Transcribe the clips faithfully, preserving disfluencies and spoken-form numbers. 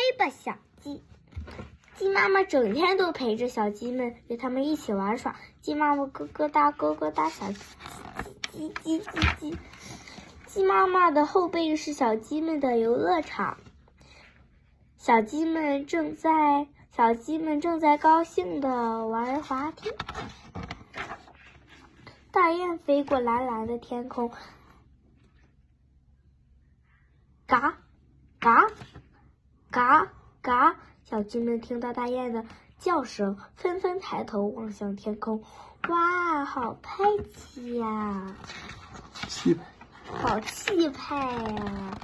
吧，小鸡！鸡妈妈整天都陪着小鸡们，与它们一起玩耍。鸡妈妈咯咯哒咯咯哒，小鸡叽叽叽叽。鸡妈妈的后背是小鸡们的游乐场，小鸡们正在小鸡们正在高兴地玩滑梯。大雁飞过蓝蓝的天空，嘎嘎嘎嘎！小鸡们听到大雁的叫声，纷纷抬头望向天空。哇，好派气呀！ 气派， 好气派呀！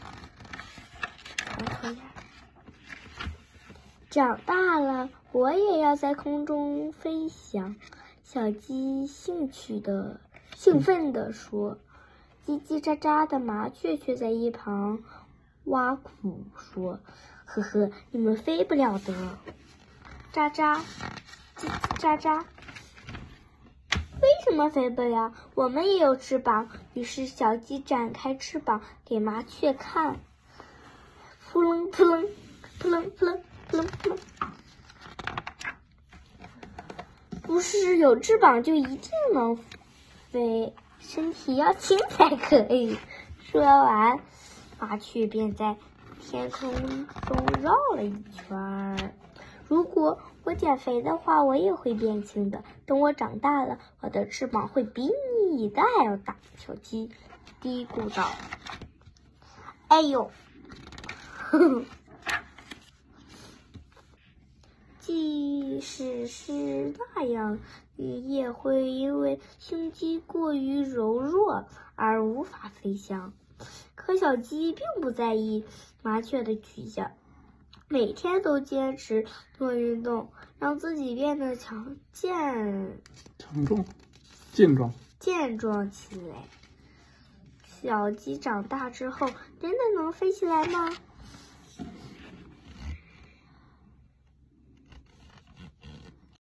长大了，我也要在空中飞翔。小鸡兴趣的、兴奋地说。叽叽喳喳的麻雀却在一旁挖苦说：“呵呵，你们飞不了的。”喳喳，叽叽喳喳。为什么飞不了？我们也有翅膀。于是小鸡展开翅膀给麻雀看。扑棱扑棱扑棱扑棱扑棱扑棱。不是有翅膀就一定能飞，身体要轻才可以。说完，麻雀便在天空中绕了一圈。如果我减肥的话，我也会变轻的。等我长大了，我的翅膀会比你的还要大。小鸡嘀咕道：“哎呦！”呵呵。即使是那样，你也会因为胸肌过于柔弱而无法飞翔。可小鸡并不在意麻雀的取笑，每天都坚持做运动，让自己变得强健、 强壮、健壮、 健壮起来。小鸡长大之后，真的能飞起来吗？